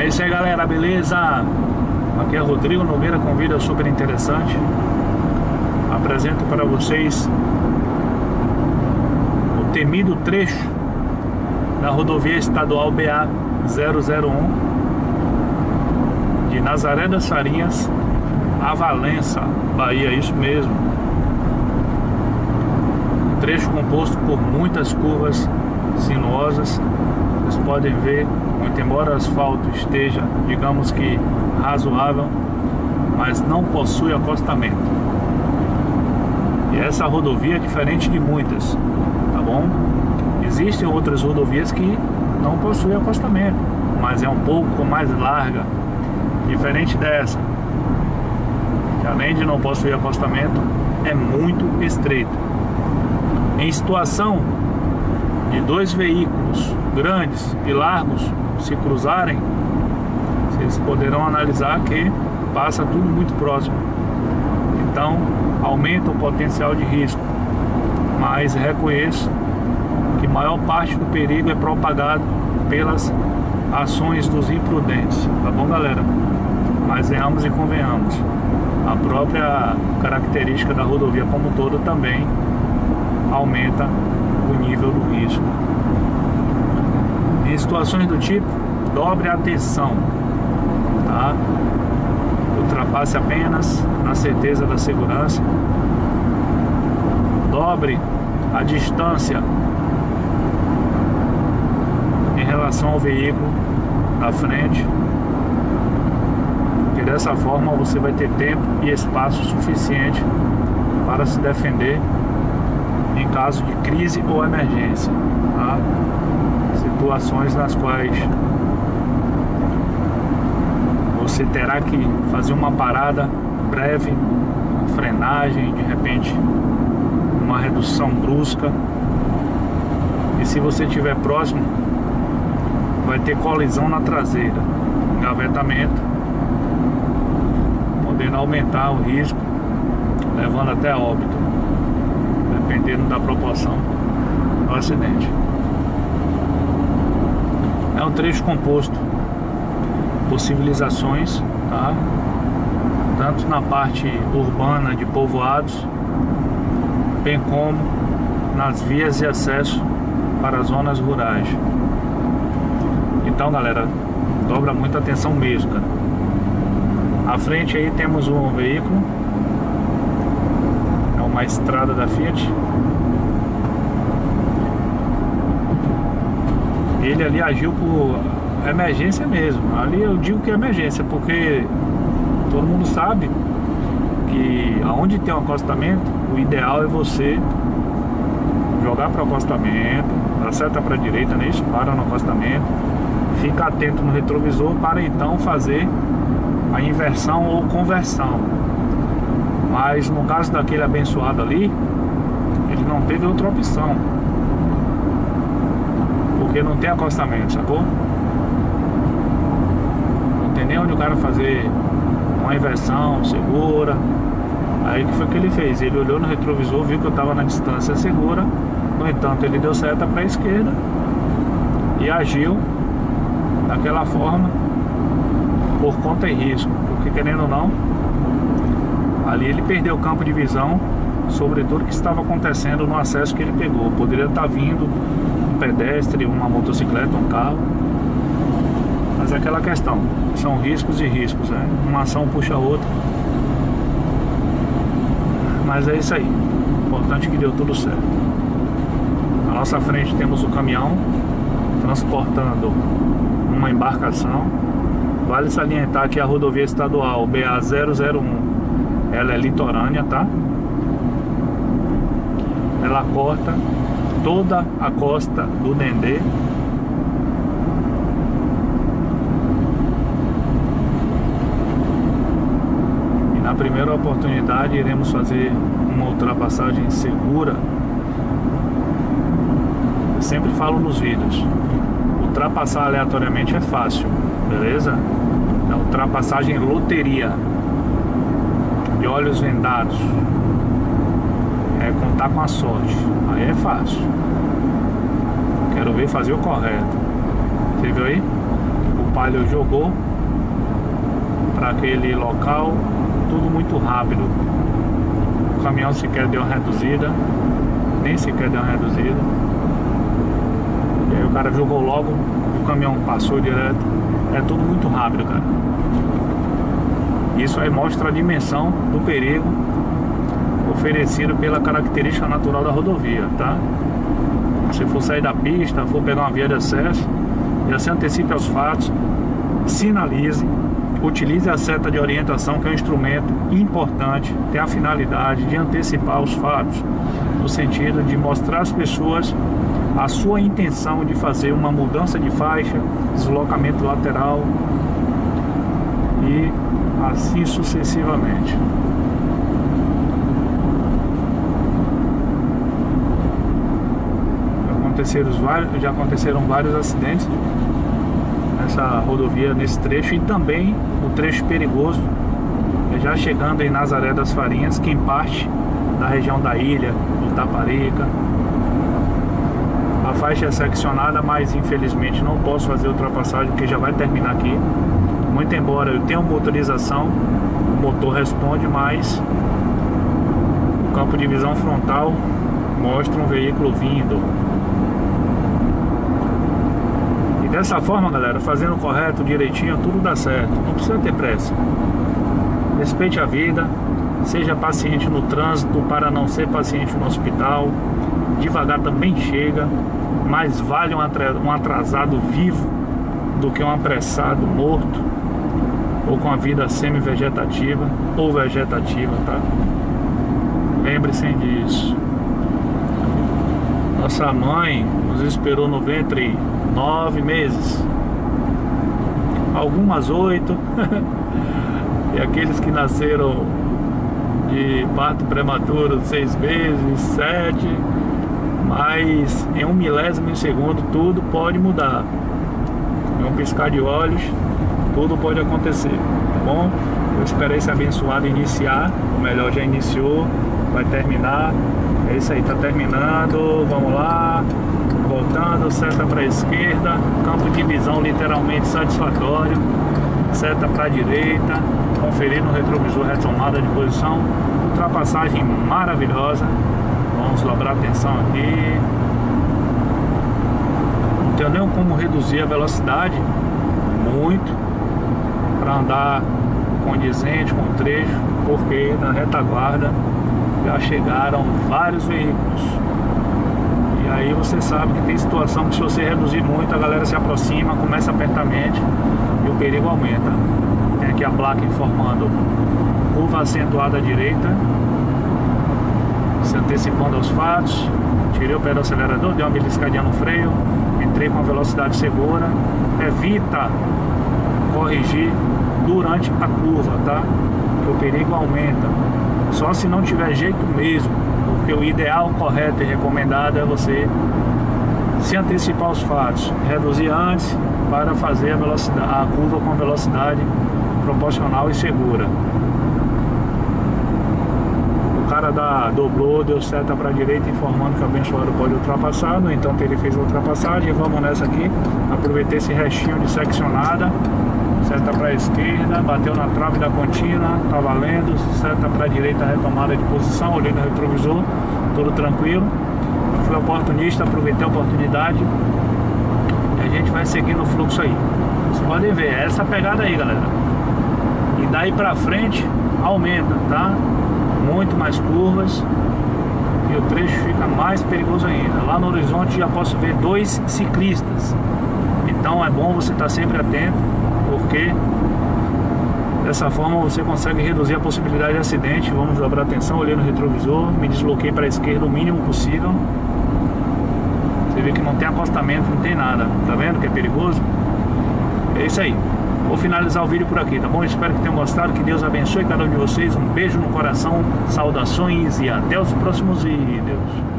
É isso aí, galera, beleza? Aqui é Rodrigo Nogueira com um vídeo super interessante. Apresento para vocês o temido trecho da rodovia estadual BA-001 de Nazaré das Farinhas a Valença, Bahia, isso mesmo. Um trecho composto por muitas curvas sinuosas. Vocês podem ver, muito embora o asfalto esteja, digamos que razoável, mas não possui acostamento. E essa rodovia é diferente de muitas, tá bom? Existem outras rodovias que não possuem acostamento, mas é um pouco mais larga, diferente dessa, que além de não possuir acostamento, é muito estreita. Em situação de dois veículos grandes e largos se cruzarem, vocês poderão analisar que passa tudo muito próximo, então aumenta o potencial de risco. Mas reconheço que maior parte do perigo é propagado pelas ações dos imprudentes, tá bom, galera? Mas venhamos e convenhamos, a própria característica da rodovia como um todo também aumenta o nível do risco. Em situações do tipo, dobre a atenção, tá? Ultrapasse apenas na certeza da segurança. Dobre a distância em relação ao veículo da frente, porque dessa forma você vai ter tempo e espaço suficiente para se defender em caso de crise ou emergência, tá? Situações nas quais você terá que fazer uma parada breve, uma frenagem, de repente uma redução brusca, e se você estiver próximo vai ter colisão na traseira, engavetamento, podendo aumentar o risco, levando até óbito, dependendo da proporção do acidente. É um trecho composto por civilizações, tá? Tanto na parte urbana de povoados, bem como nas vias de acesso para as zonas rurais. Então, galera, dobra muita atenção mesmo, cara. À frente aí temos um veículo, é uma estrada da Fiat. Ele ali agiu por emergência mesmo. Ali eu digo que é emergência, porque todo mundo sabe que aonde tem um acostamento, o ideal é você jogar para o acostamento, dar seta para a direita, né? Isso, para no acostamento, fica atento no retrovisor para então fazer a inversão ou conversão. Mas no caso daquele abençoado ali, ele não teve outra opção, porque não tem acostamento, sacou? Não tem nem onde o cara fazer uma inversão segura. Aí que foi que ele fez? Ele olhou no retrovisor, viu que eu estava na distância segura. No entanto, ele deu seta para a esquerda e agiu daquela forma por conta e risco, porque querendo ou não, ali ele perdeu o campo de visão sobre tudo que estava acontecendo no acesso que ele pegou. Poderia estar vindo um pedestre, uma motocicleta, um carro, mas é aquela questão, são riscos e riscos, né? Uma ação puxa a outra, mas é isso aí. Importante que deu tudo certo. Na nossa frente temos o caminhão transportando uma embarcação. Vale salientar que a rodovia estadual BA-001, ela é litorânea, tá? Ela corta toda a costa do Dendê. E na primeira oportunidade iremos fazer uma ultrapassagem segura. Eu sempre falo nos vídeos, ultrapassar aleatoriamente é fácil, beleza? É ultrapassagem loteria, de olhos vendados, é contar com a sorte, aí é fácil. Quero ver fazer o correto. Você viu aí? O Palio jogou para aquele local, tudo muito rápido. O caminhão sequer deu uma reduzida, nem sequer deu uma reduzida. E aí o cara jogou logo, o caminhão passou direto. É tudo muito rápido, cara. Isso aí mostra a dimensão do perigo oferecido pela característica natural da rodovia, tá? Se for sair da pista, for pegar uma via de acesso, já se antecipe aos fatos, sinalize, utilize a seta de orientação, que é um instrumento importante, tem a finalidade de antecipar os fatos, no sentido de mostrar às pessoas a sua intenção de fazer uma mudança de faixa, deslocamento lateral e assim sucessivamente. Já aconteceram vários acidentes nessa rodovia, nesse trecho, e também o trecho perigoso, já chegando em Nazaré das Farinhas, que em parte da região da ilha, do Taparica. A faixa é seccionada, mas infelizmente não posso fazer ultrapassagem, porque já vai terminar aqui. Muito embora eu tenha motorização, o motor responde, mas o campo de visão frontal mostra um veículo vindo. E dessa forma, galera, fazendo o correto, direitinho, tudo dá certo. Não precisa ter pressa. Respeite a vida, seja paciente no trânsito para não ser paciente no hospital. Devagar também chega, mas vale um atrasado vivo do que um apressado morto, ou com a vida semi-vegetativa ou vegetativa, tá? Lembre-se disso. Nossa mãe nos esperou no ventre 9 meses, algumas 8 e aqueles que nasceram de parto prematuro 6 meses, 7, mas em 1 milésimo de segundo tudo pode mudar. Em um piscar de olhos tudo pode acontecer, tá bom? Eu espero esse abençoado iniciar, ou melhor, já iniciou, vai terminar. É isso aí, tá terminando, vamos lá, voltando, seta para a esquerda, campo de visão literalmente satisfatório, seta para a direita, conferir no retrovisor retomada de posição, ultrapassagem maravilhosa. Vamos dobrar atenção aqui. Não tenho nem como reduzir a velocidade muito para andar condizente com o trecho, porque na retaguarda já chegaram vários veículos. E aí você sabe que tem situação que, se você reduzir muito, a galera se aproxima, começa a apertar mente e o perigo aumenta. Tem aqui a placa informando curva acentuada à direita, se antecipando aos fatos. Tirei o pé do acelerador, dei uma beliscadinha no freio, entrei com a velocidade segura. Evita corrigir durante a curva, tá? Que o perigo aumenta. Só se não tiver jeito mesmo, porque o ideal, correto e recomendado é você se antecipar aos fatos, reduzir antes para fazer a curva com velocidade proporcional e segura. O cara dobrou, deu seta para a direita, informando que o abençoado pode ultrapassar. No entanto, ele fez a ultrapassagem. Vamos nessa aqui. Aproveitei esse restinho de seccionada. Seta para a esquerda, bateu na trave da contínua, tá valendo. Seta para a direita, retomada de posição, olhei no retrovisor, tudo tranquilo. Fui oportunista, aproveitei a oportunidade e a gente vai seguindo o fluxo aí. Vocês podem ver, é essa pegada aí, galera. E daí pra frente aumenta, tá? Muito mais curvas e o trecho fica mais perigoso ainda. Lá no horizonte já posso ver 2 ciclistas. Então é bom você estar sempre atento, porque dessa forma você consegue reduzir a possibilidade de acidente. Vamos dobrar atenção, olhei no retrovisor, me desloquei para a esquerda o mínimo possível. Você vê que não tem acostamento, não tem nada. Tá vendo que é perigoso? É isso aí. Vou finalizar o vídeo por aqui, tá bom? Espero que tenham gostado, que Deus abençoe cada um de vocês. Um beijo no coração, saudações e até os próximos vídeos.